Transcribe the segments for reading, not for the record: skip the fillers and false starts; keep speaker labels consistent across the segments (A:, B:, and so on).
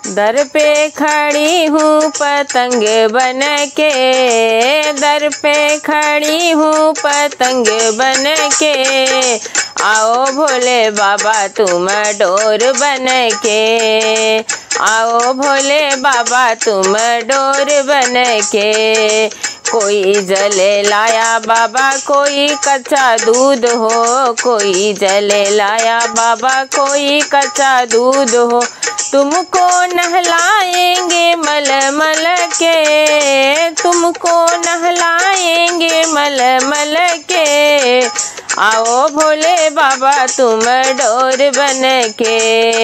A: दर पे खड़ी हूँ पतंग बन के, दर पे खड़ी हूँ पतंग बन के, आओ भोले बाबा तुम डोर बन के, आओ भोले बाबा तुम डोर बन के। कोई जले लाया बाबा कोई कच्चा दूध हो, कोई जले लाया बाबा कोई कच्चा दूध हो, तुमको नहलाएंगे मल मल के, तुमको नहलाएंगे मल मल के, आओ भोले बाबा तुम डोर बन के,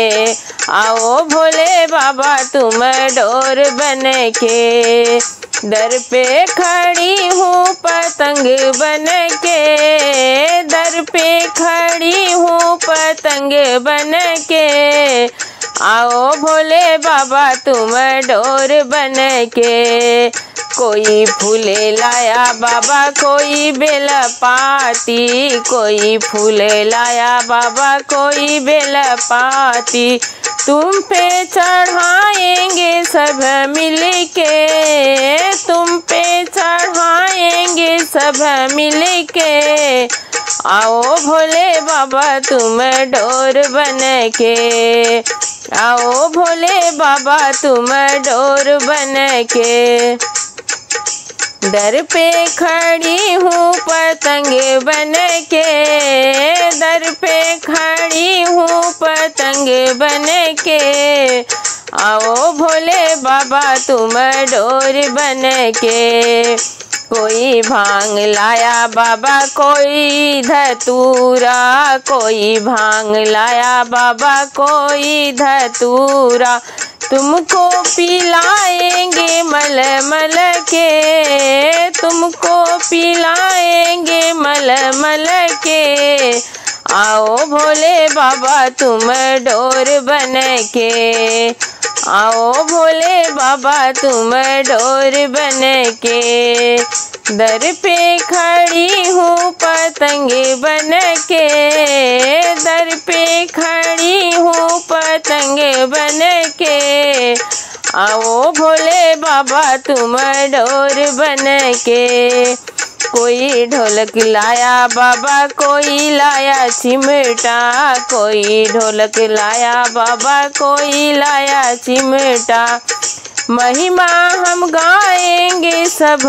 A: आओ भोले बाबा तुम डोर बन के। दर पे खड़ी हूँ पतंग बन के, दर पे खड़ी हूँ पतंग बन के, आओ भोले बाबा तुम डोर बन के। कोई फूले लाया बाबा कोई बेल पाती, कोई फूले लाया बाबा कोई बेल पाती, तुम पे चढ़ाएंगे सब मिल के, तुम पे चढ़ाएंगे सब मिल के, आओ भोले बाबा तुम डोर बन के, आओ भोले बाबा तुम डोर बन के। दर पे खड़ी हूँ पतंग बन के, दर पे खड़ी हूँ पतंग बन के, आओ भोले बाबा तुम डोर बन के। कोई भांग लाया बाबा कोई धतूरा, कोई भांग लाया बाबा कोई धतूरा, तुमको पिलाएंगे मल मल के, तुमको पिलाएंगे मल मल के, आओ भोले बाबा तुम डोर बन के, आओ भोले बाबा तुम डोर बन के। दर पे खड़ी हूँ पतंग बन के, दर पे खड़ी हूँ पतंग बन के, आओ भोले बाबा तुम डोर बन के। कोई ढोलक लाया बाबा कोई लाया चिमटा, कोई ढोलक लाया बाबा कोई लाया चिमटा, महिमा हम गाएंगे सब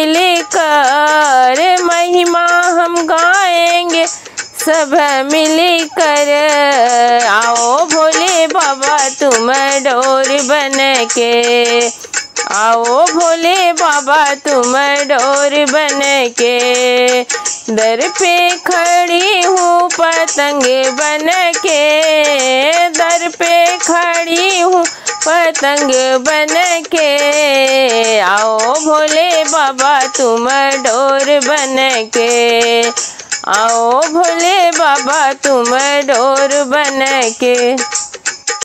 A: मिलकर, महिमा हम गाएंगे सब मिलकर, आओ भोले बाबा तुम डोर बन के, आओ भोले बाबा तुम डोर बन के। दर पे खड़ी हूँ पतंग बन के, दर पे खड़ी हूँ पतंग बन के, आओ भोले बाबा तुम डोर बन के, आओ भोले बाबा तुम डोर बन के।